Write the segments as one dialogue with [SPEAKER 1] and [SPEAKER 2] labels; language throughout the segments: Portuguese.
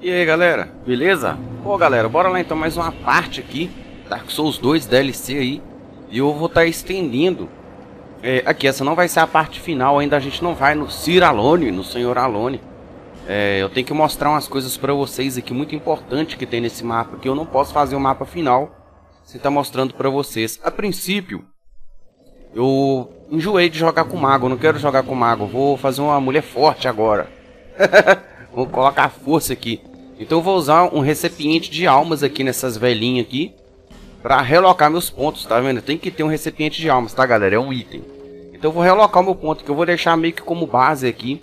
[SPEAKER 1] E aí galera, beleza? Pô galera, bora lá então mais uma parte aqui, Dark Souls 2 DLC aí. E eu vou estar estendendo aqui, essa não vai ser a parte final, ainda a gente não vai no Sir Alone, no Senhor Alone. Eu tenho que mostrar umas coisas pra vocês aqui, muito importante que tem nesse mapa, que eu não posso fazer o mapa final sem estar mostrando pra vocês. A princípio, eu enjoei de jogar com mago, eu não quero jogar com mago, vou fazer uma mulher forte agora. Vou colocar força aqui. Então eu vou usar um recipiente de almas aqui nessas velhinhas aqui pra relocar meus pontos, tá vendo? Tem que ter um recipiente de almas, tá galera? É um item. Então eu vou relocar o meu ponto, que eu vou deixar meio que como base aqui.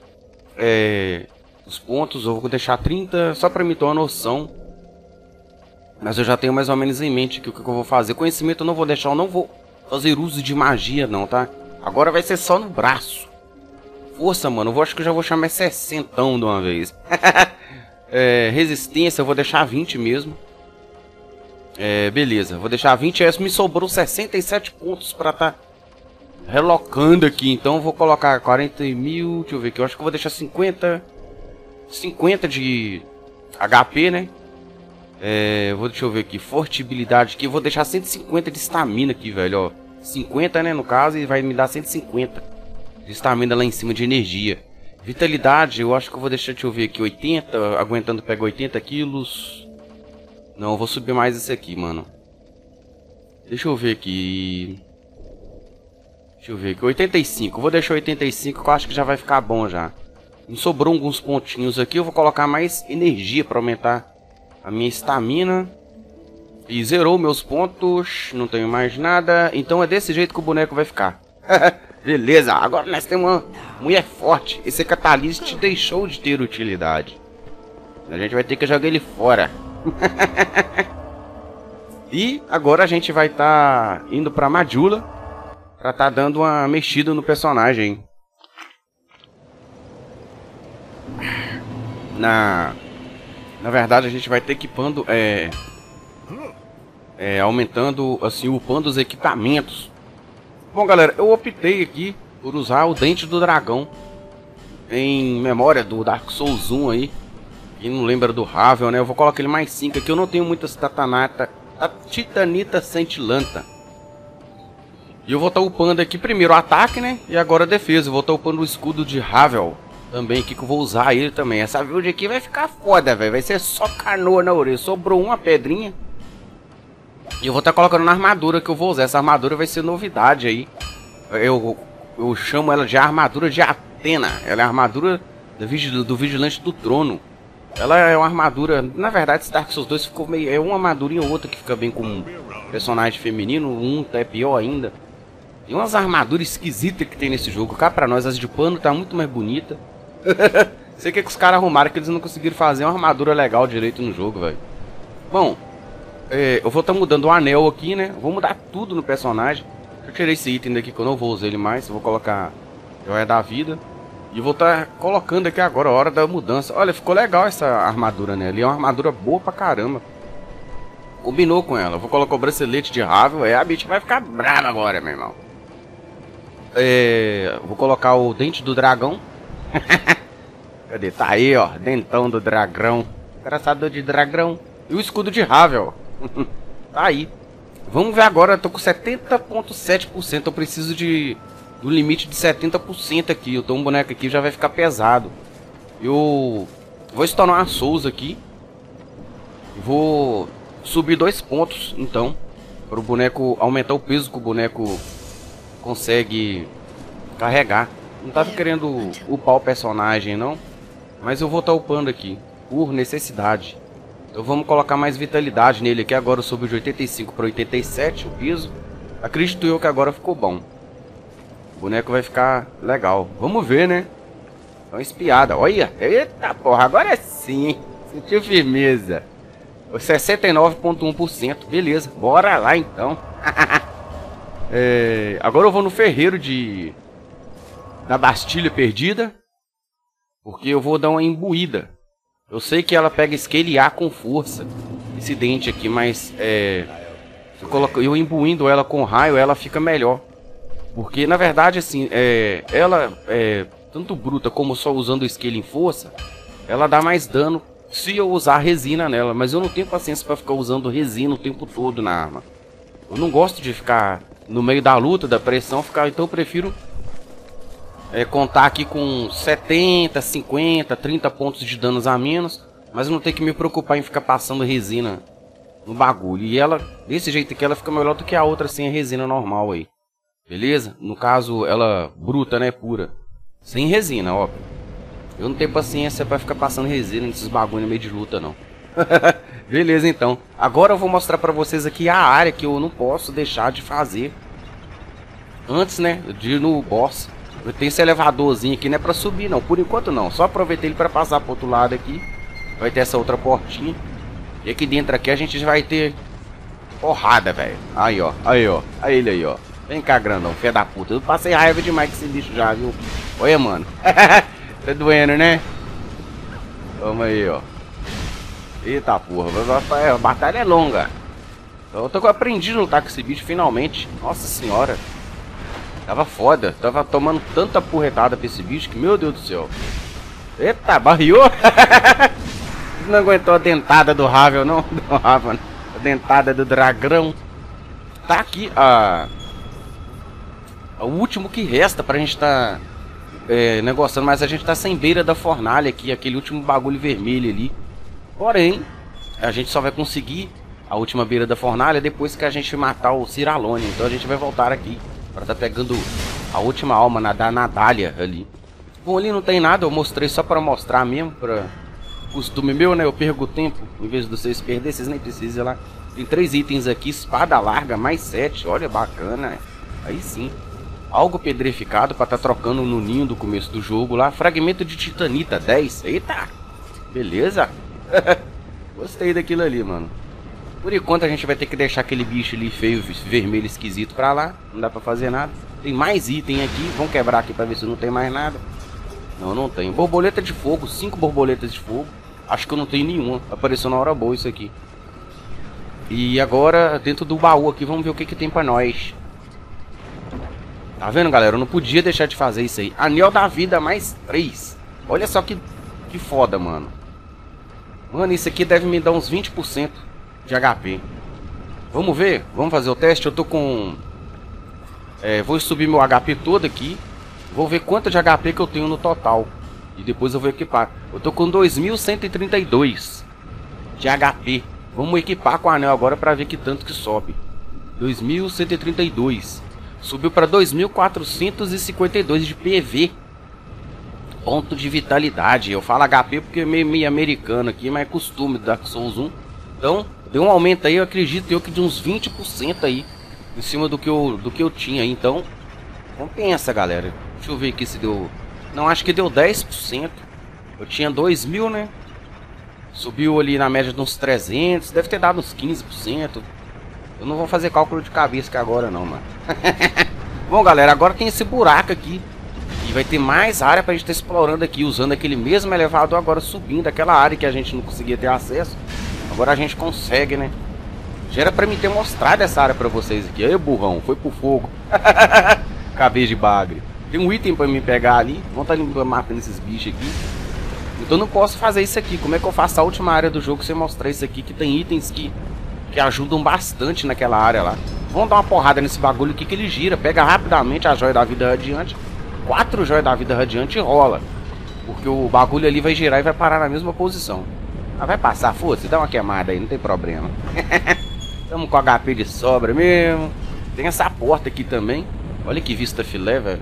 [SPEAKER 1] Os pontos eu vou deixar 30, só pra me ter uma noção. Mas eu já tenho mais ou menos em mente aqui o que eu vou fazer. Conhecimento eu não vou deixar, eu não vou fazer uso de magia não, tá? Agora vai ser só no braço. Força, mano, eu acho que eu já vou chamar 60 de uma vez. Resistência eu vou deixar 20 mesmo. Beleza, vou deixar 20. Me sobrou 67 pontos pra tá relocando aqui. Então eu vou colocar 40 mil. Deixa eu ver aqui, eu acho que eu vou deixar 50 de HP, né? Deixa eu ver aqui, fortibilidade aqui. Eu vou deixar 150 de estamina aqui, velho, ó. 50, né, no caso, e vai me dar 150 de estamina lá em cima de energia. Vitalidade, eu acho que eu vou deixar, deixa eu ver aqui, 80, aguentando pega 80 quilos. Não, eu vou subir mais esse aqui, mano. Deixa eu ver aqui. 85, eu vou deixar 85, que eu acho que já vai ficar bom já. Me sobrou alguns pontinhos aqui, eu vou colocar mais energia para aumentar a minha estamina. E zerou meus pontos, não tenho mais nada. Então é desse jeito que o boneco vai ficar. Beleza, agora nós temos uma mulher forte. Esse Catalyst deixou de ter utilidade. A gente vai ter que jogar ele fora. E agora a gente vai estar indo pra Majula pra estar dando uma mexida no personagem. Na verdade a gente vai ter equipando, aumentando, assim, upando os equipamentos. Bom galera, eu optei aqui por usar o Dente do Dragão em memória do Dark Souls 1 aí. Quem não lembra do Havel, né? Eu vou colocar ele mais 5 aqui. Eu não tenho muitas Titanita Centilanta. E eu vou estar upando aqui primeiro o ataque, né? E agora a defesa. Eu vou estar upando o escudo de Havel também aqui, que eu vou usar ele também. Essa build aqui vai ficar foda, velho. Vai ser só canoa na orelha. Sobrou uma pedrinha. E eu vou estar colocando na armadura que eu vou usar. Essa armadura vai ser novidade aí. Eu chamo ela de armadura de Atena. Ela é a armadura do Vigilante do Trono. Ela é uma armadura... Na verdade, esse Dark Souls 2 ficou meio... É uma armadurinha ou outra que fica bem com um personagem feminino. Um é pior ainda. Tem umas armaduras esquisitas que tem nesse jogo. Cá pra nós, as de pano tá muito mais bonita. Sei que os caras arrumaram que eles não conseguiram fazer uma armadura legal direito no jogo, velho. Bom... eu vou estar mudando o anel aqui, né? Vou mudar tudo no personagem. Eu tirei esse item daqui que eu não vou usar ele mais. Eu vou colocar Joia da Vida. E vou estar colocando aqui agora a hora da mudança. Olha, ficou legal essa armadura, né? Ali é uma armadura boa pra caramba. Combinou com ela. Eu vou colocar o bracelete de Havel. A bicha vai ficar brava agora, meu irmão. Vou colocar o Dente do Dragão. Cadê? Tá aí, ó. Dentão do dragão. Engraçado de dragão. E o escudo de Havel. Tá aí. Vamos ver agora. Eu tô com 70,7%. Eu preciso do limite de 70% aqui. Eu tô um boneco aqui, já vai ficar pesado. Eu vou estourar uma Souls aqui. Vou subir 2 pontos, então, para o boneco aumentar o peso que o boneco consegue carregar. Não tava querendo upar o personagem, não. Mas eu vou estar upando aqui, por necessidade. Então vamos colocar mais vitalidade nele aqui. Agora eu subi de 85 para 87 o peso. Acredito eu que agora ficou bom. O boneco vai ficar legal. Vamos ver, né? É uma espiada. Olha. Eita porra. Agora sim. Sentiu firmeza. 69,1%. Beleza. Bora lá então. Agora eu vou no ferreiro da Bastilha Perdida. Porque eu vou dar uma imbuída. Eu sei que ela pega esquelear com força. Esse dente aqui. Mas eu imbuindo ela com raio, ela fica melhor. Porque, na verdade, assim, ela, tanto bruta como só usando o esquilo em força, ela dá mais dano se eu usar resina nela, mas eu não tenho paciência para ficar usando resina o tempo todo na arma. Eu não gosto de ficar no meio da luta, da pressão, então eu prefiro contar aqui com 70, 50, 30 pontos de danos a menos, mas não ter que me preocupar em ficar passando resina no bagulho. E ela, desse jeito aqui, ela fica melhor do que a outra sem a resina normal aí. Beleza? No caso, ela bruta, né? Pura. Sem resina, óbvio. Eu não tenho paciência pra ficar passando resina nesses bagulho no meio de luta, não. Beleza, então. Agora eu vou mostrar pra vocês aqui a área que eu não posso deixar de fazer. Antes, né? De ir no boss. Tem esse elevadorzinho aqui, não é pra subir, não. Por enquanto, não. Só aproveitei ele pra passar pro outro lado aqui. Vai ter essa outra portinha. E aqui dentro aqui a gente vai ter porrada, velho. Aí, ó. Aí, ó. Aí ele aí, ó. Vem cá, grandão. Fé da puta. Eu passei raiva demais com esse bicho já, viu? Olha, mano. Tá doendo, né? Toma aí, ó. Eita porra. A batalha é longa. Eu aprendi a lutar com esse bicho finalmente. Nossa senhora. Tava foda. Tava tomando tanta porretada pra esse bicho que, meu Deus do céu. Eita, barriou. Não aguentou a dentada do Ravel, não? Do Ravel, a dentada do dragão. Tá aqui o último que resta pra gente tá negociando, mas a gente tá sem beira da fornalha aqui, aquele último bagulho vermelho ali. Porém, a gente só vai conseguir a última beira da fornalha depois que a gente matar o Ciralone. Então a gente vai voltar aqui para tá pegando a última alma da Nadalha ali. Bom, ali não tem nada, eu mostrei só para mostrar mesmo, para costume meu, né? Eu perco o tempo, em vez de vocês perderem, vocês nem precisam lá. Tem 3 itens aqui, espada larga, mais 7, olha, bacana. Aí sim. Algo pedrificado para tá trocando no ninho do começo do jogo lá. Fragmento de titanita, 10. Eita! Beleza? Gostei daquilo ali, mano. Por enquanto a gente vai ter que deixar aquele bicho ali feio, vermelho, esquisito pra lá. Não dá pra fazer nada. Tem mais item aqui. Vamos quebrar aqui pra ver se não tem mais nada. Não, não tem. Borboleta de fogo, 5 borboletas de fogo. Acho que eu não tenho nenhuma. Apareceu na hora boa isso aqui. E agora, dentro do baú aqui, vamos ver o que tem pra nós. Tá vendo, galera? Eu não podia deixar de fazer isso aí. Anel da vida mais 3. Olha só que foda, mano. Mano, isso aqui deve me dar uns 20% de HP. Vamos ver? Vamos fazer o teste? Eu tô com... vou subir meu HP todo aqui. Vou ver quanto de HP que eu tenho no total. E depois eu vou equipar. Eu tô com 2132 de HP. Vamos equipar com o anel agora pra ver que tanto que sobe. 2132. Subiu pra 2452 de PV. Ponto de vitalidade. Eu falo HP porque é meio americano aqui, mas é costume do Dark Souls 1. Então, deu um aumento aí, eu acredito eu que de uns 20% aí. Em cima do que eu tinha. Então, compensa, galera. Deixa eu ver aqui se deu... Não, acho que deu 10%. Eu tinha 2000, né? Subiu ali na média de uns 300. Deve ter dado uns 15%. Eu não vou fazer cálculo de cabeça aqui agora não, mano. Bom, galera, agora tem esse buraco aqui. E vai ter mais área pra gente estar explorando aqui. Usando aquele mesmo elevador agora subindo. Aquela área que a gente não conseguia ter acesso. Agora a gente consegue, né? Já era pra mim ter mostrado essa área pra vocês aqui. Aí, burrão, foi pro fogo. Cabeça de bagre. Tem um item pra mim pegar ali. Vamos estar matando esses bichos aqui. Então eu não posso fazer isso aqui. Como é que eu faço a última área do jogo sem mostrar isso aqui? Que tem itens que ajudam bastante naquela área lá. Vamos dar uma porrada nesse bagulho aqui que ele gira. Pega rapidamente a joia da vida radiante. 4 joias da vida radiante e rola. Porque o bagulho ali vai girar e vai parar na mesma posição. Ah, vai passar, foda-se, dá uma queimada aí, não tem problema. Estamos com HP de sobra mesmo. Tem essa porta aqui também. Olha que vista filé, velho.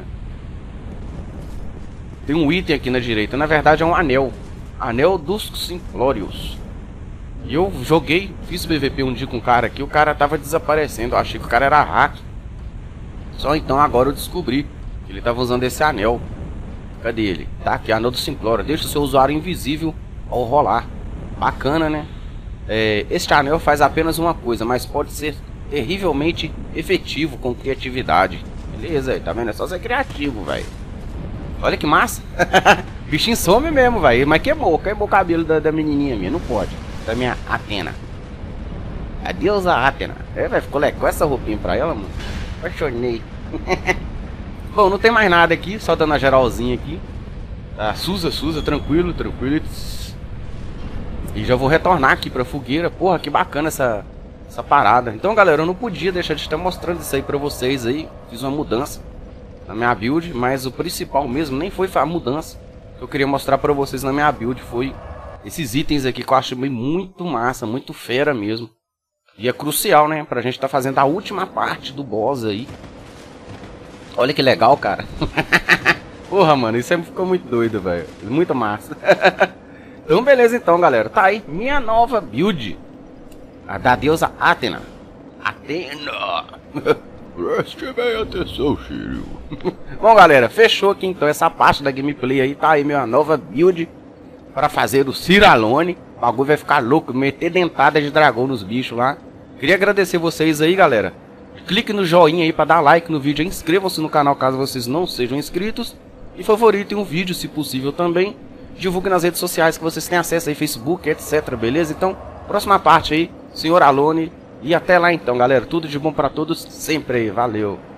[SPEAKER 1] Tem um item aqui na direita. Na verdade é um anel. Anel dos Simplórios. E eu joguei, fiz PVP um dia com um cara aqui. O cara tava desaparecendo. Eu achei que o cara era hack. Só então agora eu descobri que ele tava usando esse anel. Cadê ele? Tá aqui, anel do Simplório. Deixa o seu usuário invisível ao rolar. Bacana, né? Este anel faz apenas uma coisa, mas pode ser terrivelmente efetivo com criatividade. Beleza, tá vendo? É só ser criativo, velho. Olha que massa. Bichinho some mesmo, velho. Mas queimou o cabelo da menininha minha. Não pode. Da minha Atena. Adeus a Atena. Velho, ficou legal essa roupinha pra ela, mano. Apaixonei. Bom, não tem mais nada aqui. Só dando a geralzinha aqui. Tá, Suza, tranquilo. E já vou retornar aqui pra fogueira. Porra, que bacana essa parada. Então, galera, eu não podia deixar de estar mostrando isso aí pra vocês aí. Fiz uma mudança na minha build, mas o principal mesmo nem foi a mudança que eu queria mostrar pra vocês na minha build. Foi esses itens aqui que eu acho muito massa, muito fera mesmo. E é crucial, né, pra gente tá fazendo a última parte do boss aí. Olha que legal, cara. Porra, mano, isso aí ficou muito doido, velho. Muito massa. Então, beleza então, galera. Tá aí minha nova build. A da deusa Athena. Athena. Preste bem atenção, Shiryu. Bom, galera, fechou aqui então essa parte da gameplay aí. Tá aí minha nova build para fazer o Ciralone. O bagulho vai ficar louco, meter dentada de dragão nos bichos lá. Queria agradecer vocês aí, galera. Clique no joinha aí para dar like no vídeo. Inscrevam-se no canal caso vocês não sejam inscritos. E favoritem um vídeo, se possível também. Divulgue nas redes sociais que vocês têm acesso aí, Facebook, etc, beleza? Então, próxima parte aí, Senhor Alone. E até lá então, galera. Tudo de bom pra todos, sempre aí. Valeu!